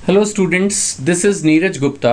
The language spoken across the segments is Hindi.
Hello students, this is Neeraj Gupta.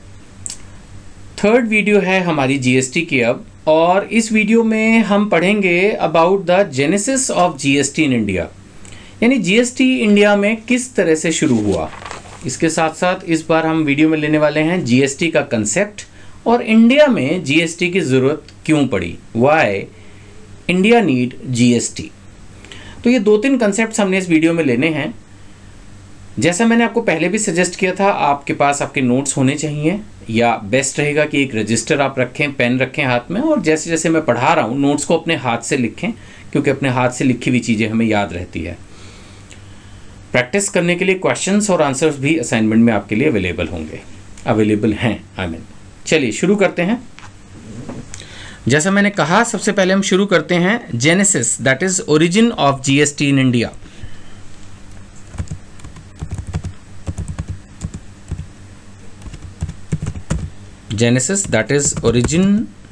Third video है हमारी जीएसटी की अब, और इस वीडियो में हम पढ़ेंगे about the genesis of GST in India, यानी जीएसटी इंडिया में किस तरह से शुरू हुआ। इसके साथ साथ इस बार हम वीडियो में लेने वाले हैं जीएसटी का कंसेप्ट और इंडिया में जीएसटी की ज़रूरत क्यों पड़ी, वाई इंडिया नीड जीएसटी। तो ये दो तीन कंसेप्ट हमने इस वीडियो में लेने हैं। जैसा मैंने आपको पहले भी सजेस्ट किया था, आपके पास आपके नोट्स होने चाहिए, या बेस्ट रहेगा कि एक रजिस्टर आप रखें, पेन रखें हाथ में, और जैसे जैसे मैं पढ़ा रहा हूँ नोट्स को अपने हाथ से लिखें, क्योंकि अपने हाथ से लिखी हुई चीज़ें हमें याद रहती है। प्रैक्टिस करने के लिए क्वेश्चंस और आंसर्स भी असाइनमेंट में आपके लिए अवेलेबल हैं। चलिए शुरू करते हैं। जैसा मैंने कहा, सबसे पहले हम शुरू करते हैं genesis, that is origin of GST in India. Genesis, that is origin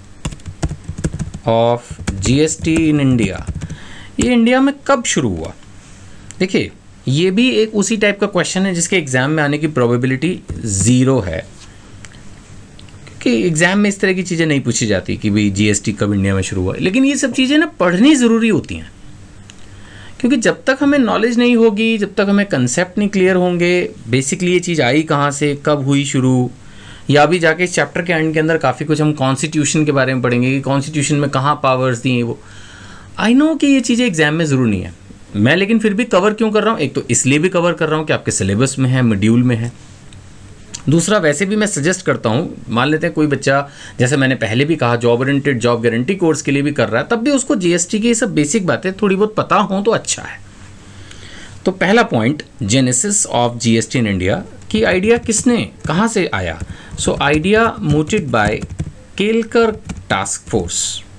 of GST in India। ये इंडिया में कब शुरू हुआ? देखिए, ये भी एक उसी टाइप का क्वेश्चन है जिसके एग्जाम में आने की प्रोबेबिलिटी 0 है, क्योंकि एग्जाम में इस तरह की चीज़ें नहीं पूछी जाती कि भाई जीएसटी कब इंडिया में शुरू हुआ। लेकिन ये सब चीज़ें ना पढ़नी ज़रूरी होती हैं, क्योंकि जब तक हमें नॉलेज नहीं होगी, जब तक हमें कंसेप्ट नहीं क्लियर होंगे, बेसिकली ये चीज़ आई कहाँ से, कब हुई शुरू, या अभी जाके इस चैप्टर के एंड के अंदर काफ़ी कुछ हम कॉन्स्टिट्यूशन के बारे में पढ़ेंगे कि कॉन्स्टिट्यूशन में कहाँ पावर्स दी हैं। वो आई नो कि ये चीज़ें एग्जाम में ज़रूर नहीं है, मैं लेकिन फिर भी कवर क्यों कर रहा हूँ? एक तो इसलिए भी कवर कर रहा हूँ कि आपके सिलेबस में है, मॉड्यूल में है। दूसरा, वैसे भी मैं सजेस्ट करता हूँ, मान लेते हैं कोई बच्चा, जैसे मैंने पहले भी कहा, job oriented job guarantee course के लिए भी कर रहा है, तब भी उसको जीएसटी की ये सब बेसिक बातें थोड़ी बहुत पता हों तो अच्छा है। तो पहला point, genesis of GST in India की आइडिया किसने, कहाँ से आया? So idea mooted by Kelkar task force.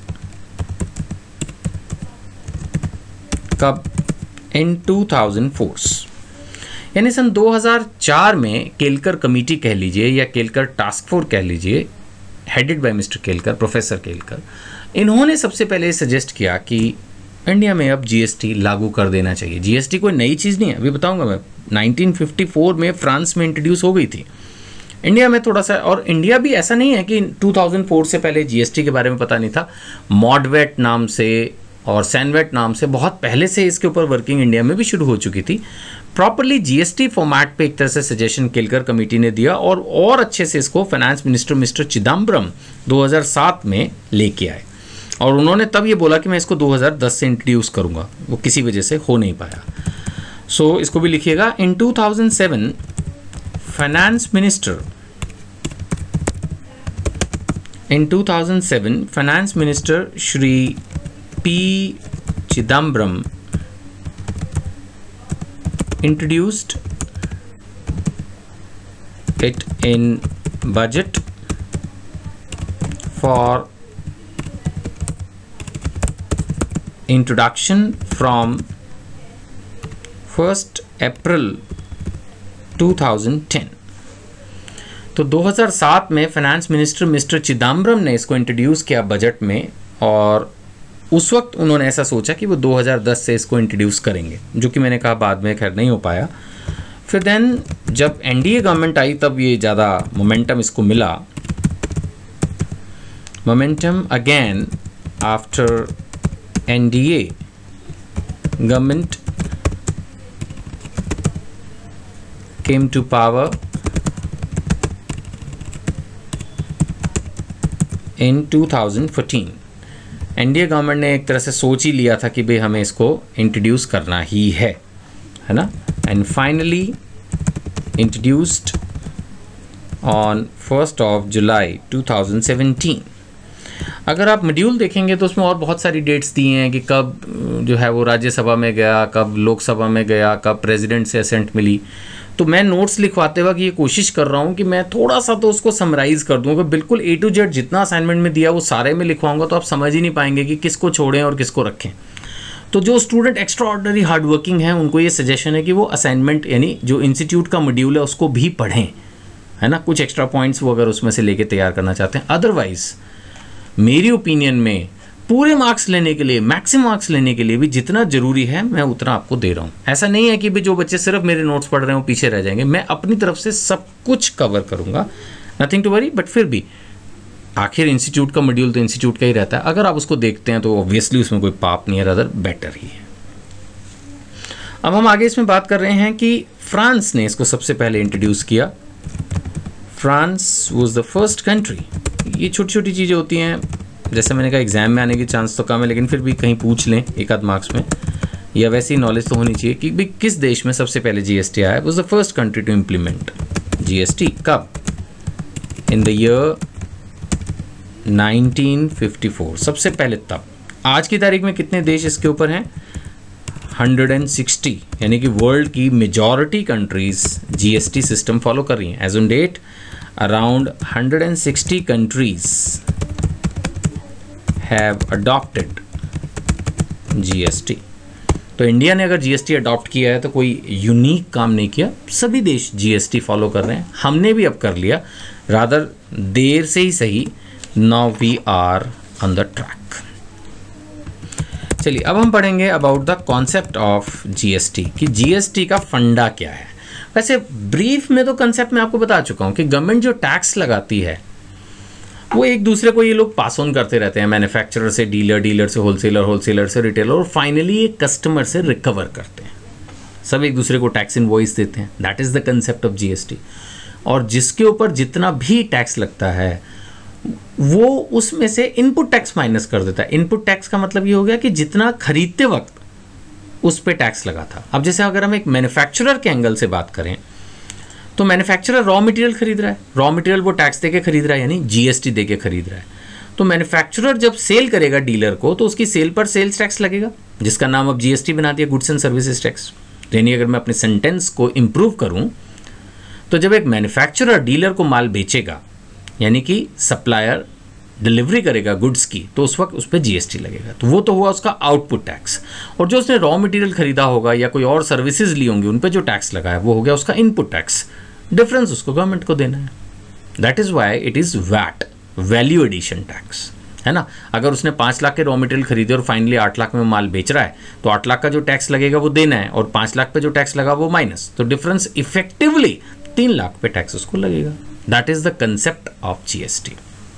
कब? इन 2004, यानी सन 2004 में केलकर कमेटी कह लीजिए या केलकर टास्क फोर्स कह लीजिए, headed by mister Kelkar, professor Kelkar, इन्होंने सबसे पहले सजेस्ट किया कि इंडिया में अब जीएसटी लागू कर देना चाहिए। जीएसटी कोई नई चीज़ नहीं है, अभी बताऊंगा मैं। 1954 में फ्रांस में इंट्रोड्यूस हो गई थी, इंडिया में थोड़ा सा, और इंडिया भी ऐसा नहीं है कि 2004 से पहले जीएसटी के बारे में पता नहीं था। मॉडवेट नाम से और सैनवेट नाम से बहुत पहले से इसके ऊपर वर्किंग इंडिया में भी शुरू हो चुकी थी। प्रॉपरली जीएसटी फॉर्मेट पे एक तरह से सजेशन केलकर कमेटी ने दिया, और अच्छे से इसको फाइनेंस मिनिस्टर मिस्टर चिदम्बरम 2007 में लेके आए, और उन्होंने तब ये बोला कि मैं इसको 2010 से इंट्रोड्यूस करूँगा। वो किसी वजह से हो नहीं पाया। सो इसको भी लिखिएगा। In 2007 finance minister Shri P Chidambaram introduced it in budget for introduction from 1st April 2010। तो 2007 में फाइनेंस मिनिस्टर मिस्टर चिदम्बरम ने इसको इंट्रोड्यूस किया बजट में, और उस वक्त उन्होंने ऐसा सोचा कि वो 2010 से इसको इंट्रोड्यूस करेंगे, जो कि मैंने कहा बाद में खैर नहीं हो पाया। फिर देन जब एनडीए गवर्नमेंट आई तब ये ज़्यादा मोमेंटम इसको मिला। Momentum again after NDA government came to power in 2014। NDA government ने एक तरह से सोच ही लिया था कि भाई हमें इसको इंट्रोड्यूस करना ही है ना, and finally introduced on 1st of July 2017। अगर आप मॉड्यूल देखेंगे तो उसमें और बहुत सारी डेट्स दी हैं कि कब जो है वो राज्यसभा में गया, कब लोकसभा में गया, कब प्रेसिडेंट से असेंट मिली। तो मैं नोट्स लिखवाते वक्त ये कोशिश कर रहा हूँ कि मैं थोड़ा सा तो उसको समराइज़ कर दूँ, कि बिल्कुल A to Z जितना असाइनमेंट में दिया वो सारे में लिखवाऊंगा तो आप समझ ही नहीं पाएंगे कि किसको छोड़ें और किसको रखें। तो जो student extraordinary hard working हैं उनको ये सजेशन है कि वो असाइनमेंट यानी जो इंस्टीट्यूट का मॉड्यूल है उसको भी पढ़ें, है ना, कुछ एक्स्ट्रा पॉइंट्स वो अगर उसमें से लेके तैयार करना चाहते हैं। अदरवाइज मेरी ओपिनियन में पूरे मार्क्स लेने के लिए, मैक्सिमम मार्क्स लेने के लिए भी जितना जरूरी है मैं उतना आपको दे रहा हूँ। ऐसा नहीं है कि भी जो बच्चे सिर्फ मेरे नोट्स पढ़ रहे हो पीछे रह जाएंगे, मैं अपनी तरफ से सब कुछ कवर करूँगा, नथिंग टू वरी। बट फिर भी आखिर इंस्टीट्यूट का मॉड्यूल तो इंस्टीट्यूट का ही रहता है, अगर आप उसको देखते हैं तो ऑब्वियसली उसमें कोई पाप नहीं है, रादर बेटर ही है। अब हम आगे इसमें बात कर रहे हैं कि फ्रांस ने इसको सबसे पहले इंट्रोड्यूस किया। France was the first country. ये छोटी छोटी चीज़ें होती हैं, जैसे मैंने कहा एग्जाम में आने की चांस तो कम है, लेकिन फिर भी कहीं पूछ लें एक आध मार्क्स में, या वैसी नॉलेज तो होनी चाहिए कि भाई किस देश में सबसे पहले जीएसटी आया। Was the first country to implement GST. कब? इन द ईयर 1954, सबसे पहले तब। आज की तारीख में कितने देश इसके ऊपर हैं? 160, यानी कि वर्ल्ड की majority countries GST system follow कर रही हैं। As on date around 160 countries have adopted GST. तो इंडिया ने अगर जीएसटी अडॉप्ट किया है तो कोई यूनिक काम नहीं किया, सभी देश जीएसटी फॉलो कर रहे हैं, हमने भी अब कर लिया, रादर देर से ही सही। Now we are on the track. चलिए अब हम पढ़ेंगे about the concept of GST, कि जीएसटी का फंडा क्या है। वैसे ब्रीफ में तो कंसेप्ट मैं आपको बता चुका हूँ कि गवर्नमेंट जो टैक्स लगाती है वो एक दूसरे को ये लोग पास ऑन करते रहते हैं, मैन्युफैक्चरर से डीलर, डीलर से होलसेलर, होलसेलर से रिटेलर, और फाइनली ये कस्टमर से रिकवर करते हैं। सब एक दूसरे को टैक्स इनवॉइस देते हैं। That is the concept of GST. और जिसके ऊपर जितना भी टैक्स लगता है वो उसमें से इनपुट टैक्स माइनस कर देता है। इनपुट टैक्स का मतलब ये हो गया कि जितना खरीदते वक्त उस पर टैक्स लगा था। अब जैसे अगर हम एक मैन्युफैक्चरर के एंगल से बात करें तो मैन्युफैक्चरर रॉ मटेरियल खरीद रहा है, रॉ मटेरियल वो टैक्स दे के खरीद रहा है, यानी जीएसटी दे के खरीद रहा है। तो मैन्युफैक्चरर जब सेल करेगा डीलर को तो उसकी सेल पर सेल्स टैक्स लगेगा, जिसका नाम अब जीएसटी बना दिया, गुड्स एंड सर्विसेज टैक्स। यानी अगर मैं अपने सेंटेंस को इम्प्रूव करूं तो जब एक मैन्युफैक्चरर डीलर को माल बेचेगा, यानी कि सप्लायर डिलीवरी करेगा गुड्स की, तो उस वक्त उस पर जीएसटी लगेगा। तो वो तो हुआ उसका आउटपुट टैक्स। और जो उसने रॉ मटेरियल खरीदा होगा या कोई और सर्विसेज ली होंगी उन पर जो टैक्स लगा है वो हो गया उसका इनपुट टैक्स। डिफरेंस उसको गवर्नमेंट को देना है। That is why it is VAT, value addition tax, है ना। अगर उसने 5 लाख के रॉ मटेरियल खरीदे और फाइनली 8 लाख में माल बेच रहा है तो 8 लाख का जो टैक्स लगेगा वो देना है, और 5 लाख पे जो टैक्स लगा वो माइनस, तो डिफरेंस इफेक्टिवली 3 लाख पे टैक्स उसको लगेगा। That is the concept of GST.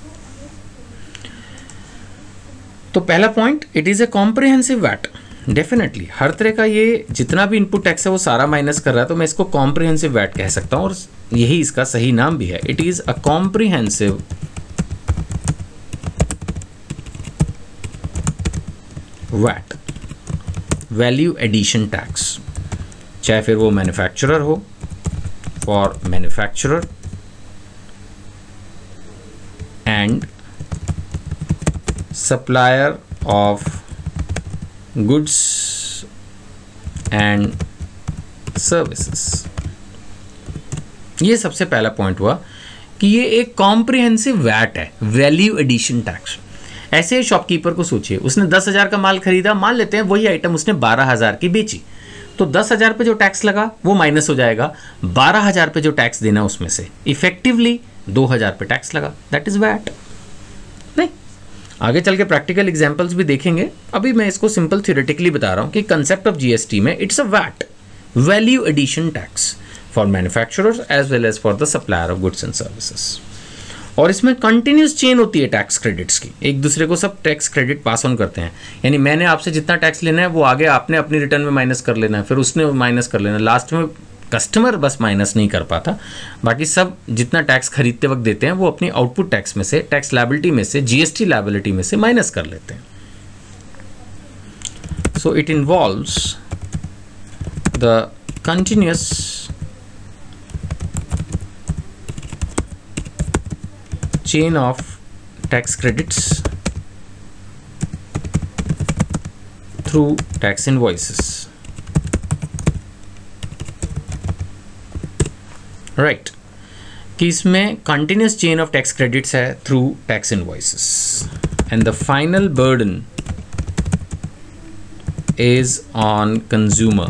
तो पहला point, it is a comprehensive VAT. Definitely हर तरह का ये जितना भी इनपुट टैक्स है वो सारा माइनस कर रहा है, तो मैं इसको कॉम्प्रिहेंसिव वैट कह सकता हूं, और यही इसका सही नाम भी है। It is a comprehensive VAT, value addition tax, चाहे फिर वो मैन्युफैक्चरर हो, for manufacturer and supplier of goods and services। ये सबसे पहला पॉइंट हुआ कि ये एक कॉम्प्रिहेंसिव वैट है, वैल्यू एडिशन टैक्स। ऐसे शॉपकीपर को सोचिए, उसने 10,000 का माल खरीदा, मान लेते हैं वही आइटम उसने 12,000 की बेची, तो 10,000 पे जो टैक्स लगा वो माइनस हो जाएगा, 12,000 पे जो टैक्स देना उसमें से इफेक्टिवली 2,000 पे टैक्स लगा। That is VAT. नहीं, आगे चल के प्रैक्टिकल एग्जांपल्स भी देखेंगे, अभी मैं इसको सिंपल थ्योरेटिकली बता रहा हूं कि कंसेप्ट ऑफ जीएसटी में it's a VAT, value addition tax, for manufacturers as well as for the supplier of goods and services. और इसमें कंटिन्यूस चेन होती है टैक्स क्रेडिट्स की, एक दूसरे को सब टैक्स क्रेडिट पास ऑन करते हैं। यानी मैंने आपसे जितना टैक्स लेना है वो आगे आपने अपनी रिटर्न में माइनस कर लेना है, फिर उसने माइनस कर लेना, लास्ट में कस्टमर बस माइनस नहीं कर पाता, बाकी सब जितना टैक्स खरीदते वक्त देते हैं वो अपनी आउटपुट टैक्स में से, टैक्स लायबिलिटी में से, जीएसटी लायबिलिटी में से माइनस कर लेते हैं। So it involves the continuous chain of tax credits through tax invoices, right? कि इसमें continuous chain of tax credits है through tax invoices, and the final burden is on consumer.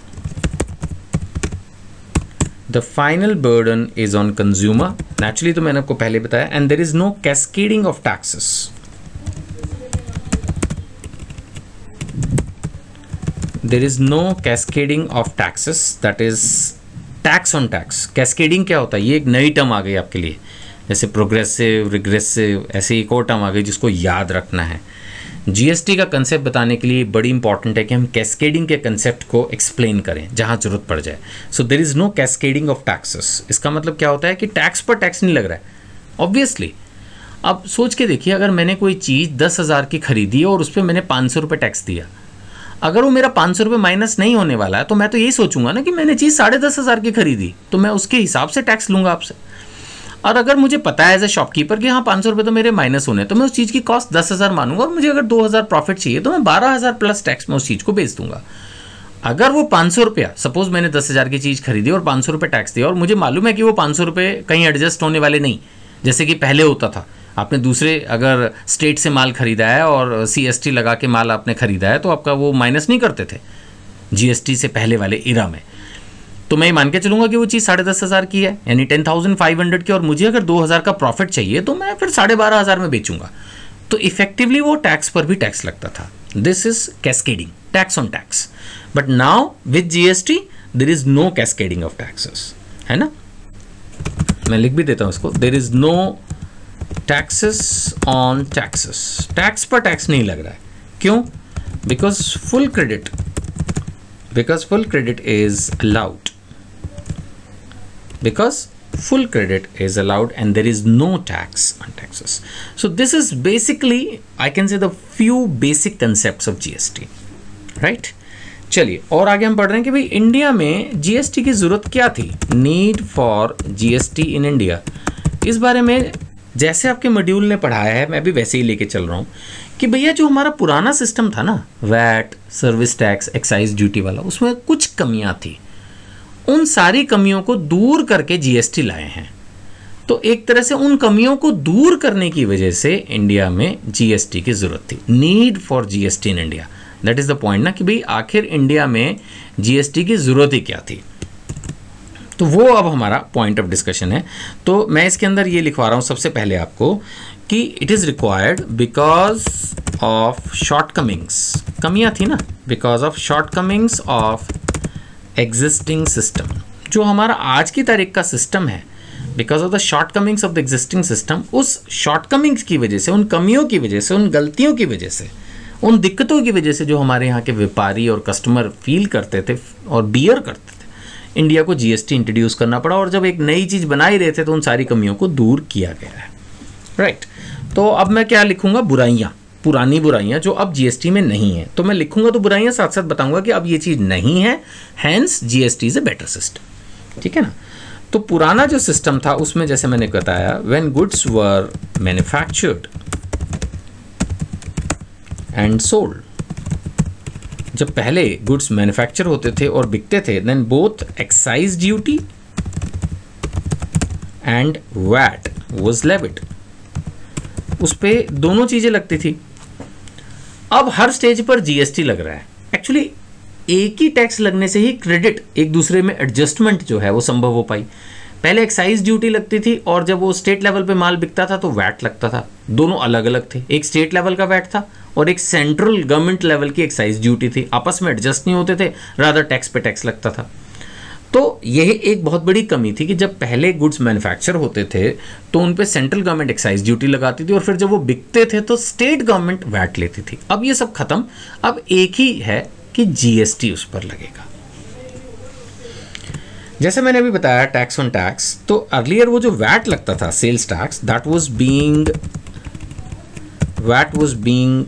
The final burden is on consumer. Naturally तो मैंने आपको पहले बताया, and there is no cascading of taxes. There is no cascading of taxes, that is tax on tax. Cascading क्या होता है, ये एक नई टर्म आ गई आपके लिए, जैसे प्रोग्रेसिव, रिग्रेसिव, ऐसे एक और टर्म आ गई जिसको याद रखना है। जीएसटी का कंसेप्ट बताने के लिए बड़ी इंपॉर्टेंट है कि हम कैस्केडिंग के कंसेप्ट को एक्सप्लेन करें जहां जरूरत पड़ जाए। So there is no cascading of taxes. इसका मतलब क्या होता है कि टैक्स पर टैक्स नहीं लग रहा है, ऑब्वियसली। अब सोच के देखिए, अगर मैंने कोई चीज़ 10,000 की खरीदी और उस पर मैंने 500 रुपये टैक्स दिया, अगर वो मेरा 500 रुपये माइनस नहीं होने वाला है तो मैं तो यही सोचूंगा ना कि मैंने चीज़ 10,500 की खरीदी, तो मैं उसके हिसाब से टैक्स लूंगा आपसे। और अगर मुझे पता है एज ए शॉपकीपर कि हाँ 500 रुपये तो मेरे माइनस होने, तो मैं उस चीज़ की कॉस्ट 10,000 मानूंगा, और मुझे अगर 2,000 प्रॉफिट चाहिए तो मैं 12,000 प्लस टैक्स में उस चीज़ को बेच दूंगा। अगर वो 500 रुपया, सपोज मैंने 10,000 की चीज़ खरीदी और 500 रुपये टैक्स दिया, और मुझे मालूम है कि वो 500 रुपये कहीं एडजस्ट होने वाले नहीं, जैसे कि पहले होता था, आपने दूसरे अगर स्टेट से माल खरीदा है और CST लगा के माल आपने खरीदा है तो आपका वो माइनस नहीं करते थे GST से पहले वाले इरा में। तो मैं मान के चलूंगा कि वो चीज़ 10,500 की है, यानी 10,500 की, और मुझे अगर 2,000 का प्रॉफिट चाहिए तो मैं फिर 12,500 में बेचूंगा। तो इफेक्टिवली वो टैक्स पर भी टैक्स लगता था। This is cascading, tax on tax. But now with GST there is no cascading of taxes, है ना। मैं लिख भी देता हूं इसको, there is no taxes on taxes. Tax पर टैक्स नहीं लग रहा है, क्यों? Because full credit is allowed, because full credit is allowed and there is no tax on taxes. So this is basically, I can say, the few basic concepts of GST, right? चलिए और आगे हम पढ़ रहे हैं कि भाई इंडिया में GST की जरूरत क्या थी, need for GST in India. इस बारे में जैसे आपके मॉड्यूल ने पढ़ाया है मैं भी वैसे ही लेके चल रहा हूँ कि भैया जो हमारा पुराना सिस्टम था ना, VAT, service tax, excise duty वाला, उसमें कुछ कमियां थी। उन सारी कमियों को दूर करके GST लाए हैं। तो एक तरह से उन कमियों को दूर करने की वजह से इंडिया में GST की जरूरत थी, need for GST in India. That is the point ना, कि भाई आखिर इंडिया में GST की जरूरत ही क्या थी। तो वो अब हमारा पॉइंट ऑफ डिस्कशन है। तो मैं इसके अंदर ये लिखवा रहा हूँ सबसे पहले आपको कि it is required because of shortcomings, कमियाँ थी ना, because of shortcomings of existing system. जो हमारा आज की तारीख का सिस्टम है, because of the shortcomings of the existing system, उस शॉर्टकमिंग्स की वजह से, उन कमियों की वजह से, उन गलतियों की वजह से, उन दिक्कतों की वजह से जो हमारे यहाँ के व्यापारी और कस्टमर फील करते थे और बियर करते थे, इंडिया को GST इंट्रोड्यूस करना पड़ा। और जब एक नई चीज़ बना ही रहे थे तो उन सारी कमियों को दूर किया गया है, राइट। तो अब मैं क्या लिखूंगा, बुराइयाँ, पुरानी बुराइयां जो अब GST में नहीं है। तो मैं लिखूंगा तो बुराइयां साथ साथ बताऊंगा कि अब ये चीज़ नहीं है, hence GST is a better system, ठीक है ना। तो पुराना जो सिस्टम था उसमें जैसे मैंने बताया, when goods were manufactured and sold, जब पहले गुड्स मैन्युफैक्चर होते थे और बिकते थे, then both excise duty and VAT was levied, उस पे दोनों चीजें लगती थी। अब हर स्टेज पर GST लग रहा है। एक्चुअली एक ही टैक्स लगने से ही क्रेडिट, एक दूसरे में एडजस्टमेंट जो है वो संभव हो पाई। पहले एक्साइज ड्यूटी लगती थी और जब वो स्टेट लेवल पे माल बिकता था तो वैट लगता था। दोनों अलग अलग थे, एक स्टेट लेवल का वैट था और एक सेंट्रल गवर्नमेंट लेवल की एक्साइज ड्यूटी थी। आपस में एडजस्ट नहीं होते थे, रादर टैक्स पे टैक्स लगता था। तो यह एक बहुत बड़ी कमी थी कि जब पहले गुड्स मैन्युफैक्चर होते थे तो उन पे सेंट्रल गवर्नमेंट एक्साइज ड्यूटी लगाती थी और फिर जब वो बिकते थे तो स्टेट गवर्नमेंट वैट लेती थी। अब ये सब खत्म, अब एक ही है कि GST उस पर लगेगा। जैसे मैंने अभी बताया टैक्स ऑन टैक्स, तो अर्लियर वो जो वैट लगता था, sales tax, that was being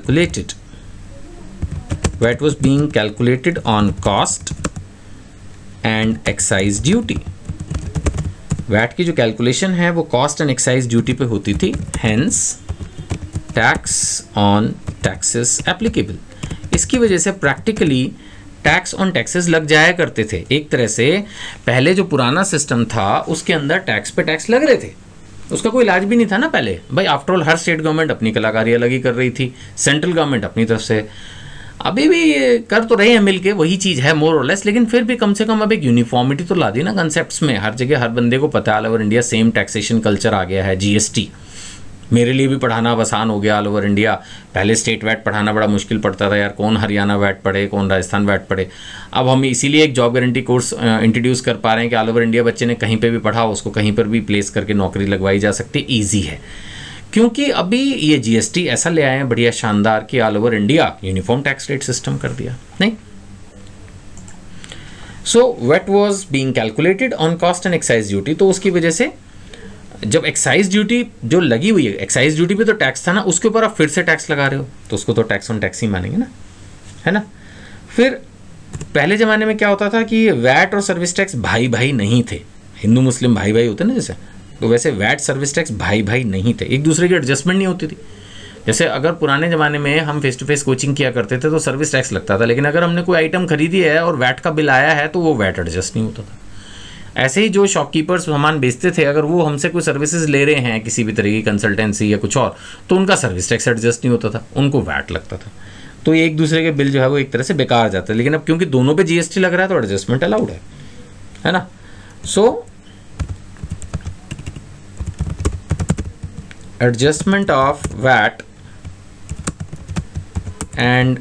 calculated on cost and excise duty. VAT की जो कैलकुलेशन है वो कॉस्ट एंड एक्साइज ड्यूटी पे होती थी, hence tax on taxes applicable. इसकी वजह से प्रैक्टिकली टैक्स ऑन टैक्सेस लग जाया करते थे। एक तरह से पहले जो पुराना सिस्टम था उसके अंदर टैक्स पे टैक्स लग रहे थे, उसका कोई इलाज भी नहीं था ना पहले। भाई आफ्टर ऑल हर स्टेट गवर्नमेंट अपनी कलाकारी अलग ही कर रही थी, सेंट्रल गवर्नमेंट अपनी तरफ से अभी भी कर तो रहे हैं मिलके, वही चीज़ है मोर और लेस, लेकिन फिर भी कम से कम अब एक यूनिफॉर्मिटी तो ला दी ना कंसेप्ट्स में। हर जगह हर बंदे को पता है, all over India same taxation culture आ गया है, GST मेरे लिए भी पढ़ाना अब आसान हो गया ऑल ओवर इंडिया। पहले स्टेट वैट पढ़ाना बड़ा मुश्किल पड़ता था यार, कौन हरियाणा वैट पढ़े, कौन राजस्थान वैट पढ़े। अब हम इसीलिए एक जॉब गारंटी कोर्स इंट्रोड्यूस कर पा रहे हैं कि ऑल ओवर इंडिया बच्चे ने कहीं पे भी पढ़ा, उसको कहीं पर भी प्लेस करके नौकरी लगवाई जा सकती, ईजी है। क्योंकि अभी ये जीएसटी ऐसा ले आए हैं बढ़िया शानदार कि all over India uniform tax rate system कर दिया। नहीं, so VAT was being calculated on cost and excise duty. तो उसकी वजह से जब एक्साइज ड्यूटी जो लगी हुई है, एक्साइज ड्यूटी पे तो टैक्स था ना, उसके ऊपर आप फिर से टैक्स लगा रहे हो, तो उसको तो टैक्स ऑन टैक्स ही मानेंगे ना, है ना। फिर पहले ज़माने में क्या होता था कि वैट और सर्विस टैक्स भाई भाई नहीं थे। हिंदू मुस्लिम भाई भाई होते ना जैसे, तो वैसे वैट सर्विस टैक्स भाई भाई नहीं थे, एक दूसरे की एडजस्टमेंट नहीं होती थी। जैसे अगर पुराने ज़माने में हम फेस टू फेस कोचिंग किया करते थे तो सर्विस टैक्स लगता था, लेकिन अगर हमने कोई आइटम खरीदी है और वैट का बिल आया है तो वो वैट एडजस्ट नहीं होता था। ऐसे ही जो शॉपकीपर्स सामान बेचते थे, अगर वो हमसे कोई सर्विसेज ले रहे हैं किसी भी तरह की कंसल्टेंसी या कुछ और, तो उनका सर्विस टैक्स एडजस्ट नहीं होता था, उनको वैट लगता था। तो एक दूसरे के बिल जो है वो एक तरह से बेकार जाता है। लेकिन अब क्योंकि दोनों पे जीएसटी लग रहा है तो एडजस्टमेंट अलाउड है ना। So adjustment of VAT and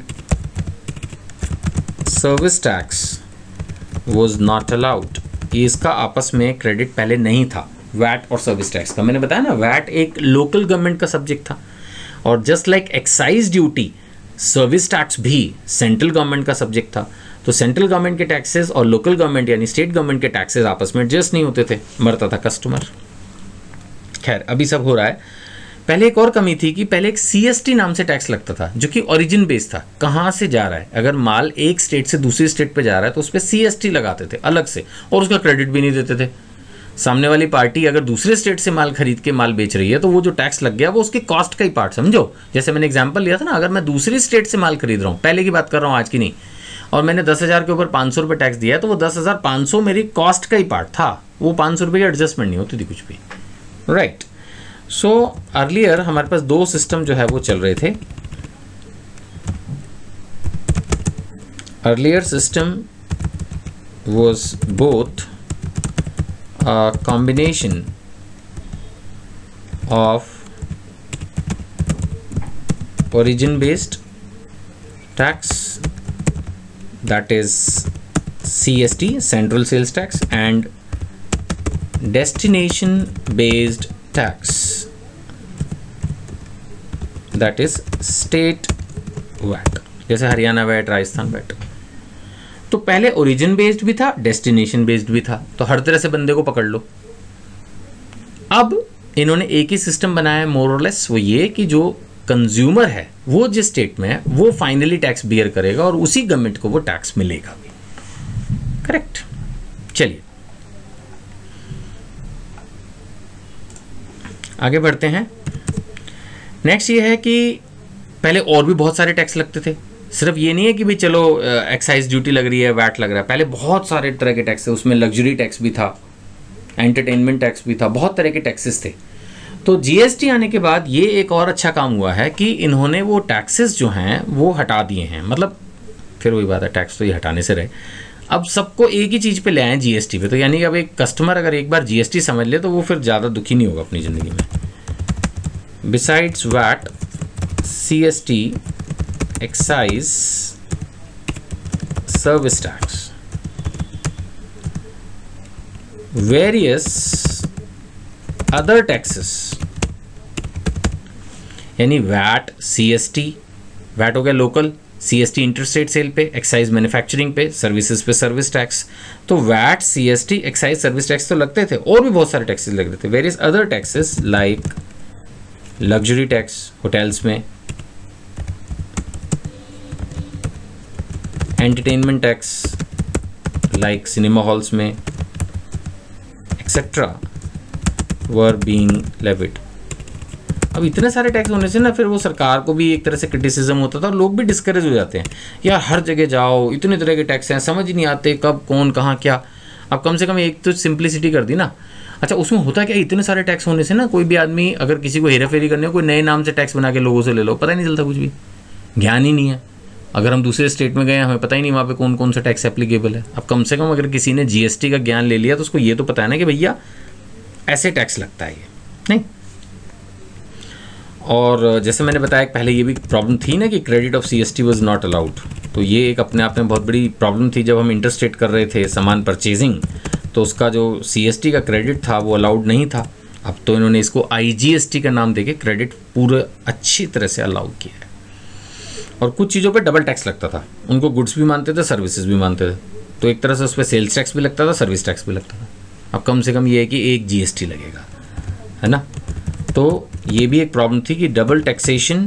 service tax was not allowed. इसका आपस में क्रेडिट पहले नहीं था वैट और सर्विस टैक्स का। मैंने बताया ना, वैट एक लोकल गवर्नमेंट का सब्जेक्ट था, और just like excise duty, service tax भी सेंट्रल गवर्नमेंट का सब्जेक्ट था। तो सेंट्रल गवर्नमेंट के टैक्सेस और लोकल गवर्नमेंट यानी स्टेट गवर्नमेंट के टैक्सेस आपस में एडजस्ट नहीं होते थे, मरता था कस्टमर। खैर अभी सब हो रहा है। पहले एक और कमी थी कि पहले एक सीएसटी नाम से टैक्स लगता था, जो कि ओरिजिन बेस्ड था, कहाँ से जा रहा है। अगर माल एक स्टेट से दूसरी स्टेट पे जा रहा है तो उस पर सीएसटी लगाते थे अलग से, और उसका क्रेडिट भी नहीं देते थे। सामने वाली पार्टी अगर दूसरे स्टेट से माल खरीद के माल बेच रही है तो वो जो टैक्स लग गया वो उसके कॉस्ट का ही पार्ट समझो। जैसे मैंने एग्जाम्पल लिया था ना, अगर मैं दूसरी स्टेट से माल खरीद रहा हूँ, पहले की बात कर रहा हूँ आज की नहीं, और मैंने 10,000 के ऊपर 500 रुपये टैक्स दिया है, तो वो 10,500 मेरी कॉस्ट का ही पार्ट था, वो 500 रुपये की एडजस्टमेंट नहीं होती थी कुछ भी, राइट। सो अर्लियर हमारे पास दो सिस्टम जो है वो चल रहे थे। Earlier system was both a combination of origin based tax, that is CST, central sales tax, and destination based tax, that is state VAT, जैसे हरियाणा वैट, राजस्थान वैट। तो पहले ओरिजिन बेस्ड भी था, डेस्टिनेशन बेस्ड भी था, तो हर तरह से बंदे को पकड़ लो। अब इन्होंने एक ही सिस्टम बनाया है मोर और लेस, वो ये कि जो कंज्यूमर है वो जिस स्टेट में है वो फाइनली टैक्स बियर करेगा और उसी गवर्नमेंट को वो टैक्स मिलेगा भी, करेक्ट। चलिए आगे बढ़ते हैं। नेक्स्ट ये है कि पहले और भी बहुत सारे टैक्स लगते थे, सिर्फ ये नहीं है कि भाई चलो एक्साइज ड्यूटी लग रही है, वैट लग रहा है। पहले बहुत सारे तरह के टैक्स थे, उसमें लग्जरी टैक्स भी था, एंटरटेनमेंट टैक्स भी था, बहुत तरह के टैक्सेस थे। तो जीएसटी आने के बाद ये एक और अच्छा काम हुआ है कि इन्होंने वो टैक्सेस जो हैं वो हटा दिए हैं। मतलब फिर वही बात है, टैक्स तो ये हटाने से रहे, अब सबको एक ही चीज़ पे ले आए जीएसटी पे। तो यानी कि अब एक कस्टमर अगर एक बार जीएसटी समझ ले तो वो फिर ज़्यादा दुखी नहीं होगा अपनी ज़िंदगी में। Besides VAT, CST, excise, service tax, various other taxes, यानी वैट, सीएसटी, वैट हो गया लोकल, सीएसटी इंटरस्टेट सेल पे, एक्साइज मैन्युफैक्चरिंग पे, सर्विसेज पे सर्विस टैक्स। तो VAT, CST, excise, service tax तो लगते थे, और भी बहुत सारे टैक्सेस लगते थे। Various other taxes like luxury tax hotels में, entertainment tax like cinema halls में, एक्सेट्रा वर बीइंग लेविड। अब इतने सारे टैक्स होने से ना फिर वो सरकार को भी एक तरह से क्रिटिसिज्म होता था और लोग भी डिस्करेज हो जाते हैं, यार हर जगह जाओ इतने तरह के टैक्स हैं, समझ ही नहीं आते कब कौन कहाँ क्या। अब कम से कम एक तो सिंप्लिसिटी कर दी ना। अच्छा उसमें होता क्या, इतने सारे टैक्स होने से ना कोई भी आदमी अगर किसी को हेरा फेरी करनी हो, कोई नए नाम से टैक्स बना के लोगों से ले लो, पता ही नहीं चलता, कुछ भी ज्ञान ही नहीं है। अगर हम दूसरे स्टेट में गए हमें पता ही नहीं वहाँ पे कौन कौन सा टैक्स एप्लीकेबल है। अब कम से कम अगर किसी ने जीएसटी का ज्ञान ले लिया तो उसको ये तो पता है ना कि भैया ऐसे टैक्स लगता है ये, नहीं। और जैसे मैंने बताया पहले ये भी प्रॉब्लम थी ना कि credit of CST was not allowed, तो ये एक अपने आप में बहुत बड़ी प्रॉब्लम थी। जब हम इंटरस्टेट कर रहे थे सामान परचेजिंग तो उसका जो CST का क्रेडिट था वो अलाउड नहीं था। अब तो इन्होंने इसको IGST का नाम देके क्रेडिट पूरा अच्छी तरह से अलाउ किया है। और कुछ चीज़ों पे डबल टैक्स लगता था, उनको गुड्स भी मानते थे सर्विसेज भी मानते थे, तो एक तरह से उस पर सेल्स टैक्स भी लगता था, सर्विस टैक्स भी लगता था। अब कम से कम ये है कि एक GST लगेगा, है ना। तो ये भी एक प्रॉब्लम थी कि double taxation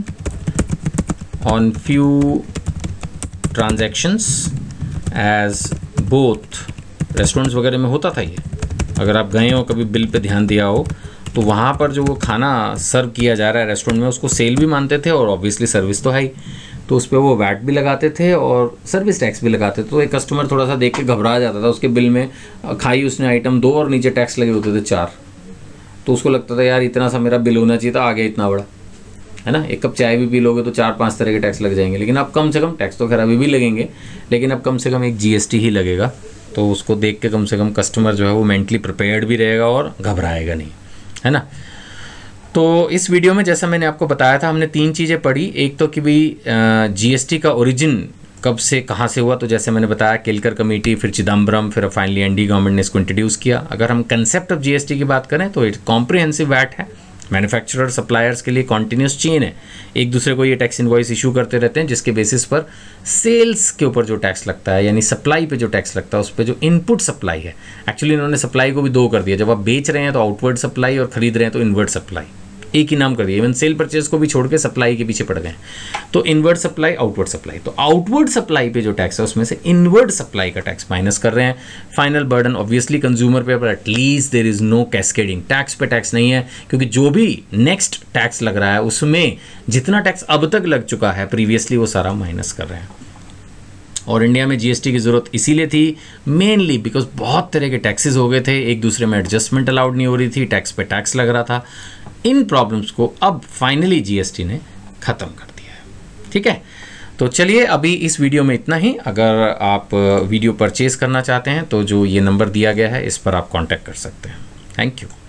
on few transactions as both restaurants वगैरह में होता था ये। अगर आप गए हो कभी बिल पे ध्यान दिया हो तो वहाँ पर जो वो खाना सर्व किया जा रहा है रेस्टोरेंट में उसको सेल भी मानते थे और ऑब्वियसली सर्विस तो है ही, तो उस पर वो वैट भी लगाते थे और सर्विस टैक्स भी लगाते थे। तो एक कस्टमर थोड़ा सा देख के घबरा जाता था, उसके बिल में खाई उसने आइटम 2 और नीचे टैक्स लगे होते थे 4, तो उसको लगता था यार इतना सा मेरा बिल होना चाहिए था, आ गया इतना बड़ा, है ना। एक कप चाय भी पी लोगे तो 4-5 तरह के टैक्स लग जाएंगे, लेकिन अब कम से कम टैक्स तो खैर अभी भी लगेंगे, लेकिन अब कम से कम एक GST ही लगेगा। तो उसको देख के कम से कम कस्टमर जो है वो मेंटली प्रिपेयर्ड भी रहेगा और घबराएगा नहीं, है ना। तो इस वीडियो में जैसा मैंने आपको बताया था हमने 3 चीज़ें पढ़ी। एक तो कि भाई GST का ओरिजिन कब से कहाँ से हुआ, तो जैसे मैंने बताया केलकर कमेटी, फिर चिदम्बरम, फिर फाइनली ND गवर्नमेंट ने इसको इंट्रोड्यूस किया। अगर हम कंसेप्ट ऑफ GST की बात करें तो एक कॉम्प्रिहेंसिव वैट है, मैन्युफैक्चरर सप्लायर्स के लिए कॉन्टिन्यूस चेन है, एक दूसरे को ये टैक्स इनवॉइस इशू करते रहते हैं, जिसके बेसिस पर सेल्स के ऊपर जो टैक्स लगता है यानी सप्लाई पे जो टैक्स लगता है उस पर जो इनपुट सप्लाई है, एक्चुअली इन्होंने सप्लाई को भी 2 कर दिया। जब आप बेच रहे हैं तो आउटवर्ड सप्लाई और खरीद रहे हैं तो इनवर्ड सप्लाई, एक ही नाम कर दिया। इवन सेल परचेज को भी छोड़ के सप्लाई के पीछे पड़ गए, तो इनवर्ड सप्लाई आउटवर्ड सप्लाई। तो आउटवर्ड सप्लाई पे जो टैक्स है उसमें से इनवर्ड सप्लाई का टैक्स माइनस कर रहे हैं। फाइनल बर्डन ऑब्वियसली कंज्यूमर पे, पर at least there is no cascading, tax पे टैक्स नहीं है, क्योंकि जो भी नेक्स्ट टैक्स लग रहा है उसमें जितना टैक्स अब तक लग चुका है प्रीवियसली वो सारा माइनस कर रहे हैं। और इंडिया में GST की ज़रूरत इसीलिए थी मेनली बिकॉज बहुत तरह के टैक्सेस हो गए थे, एक दूसरे में एडजस्टमेंट अलाउड नहीं हो रही थी, टैक्स पे टैक्स लग रहा था। इन प्रॉब्लम्स को अब फाइनली GST ने ख़त्म कर दिया है, ठीक है। तो चलिए अभी इस वीडियो में इतना ही। अगर आप वीडियो परचेज़ करना चाहते हैं तो जो ये नंबर दिया गया है इस पर आप कांटेक्ट कर सकते हैं। Thank you.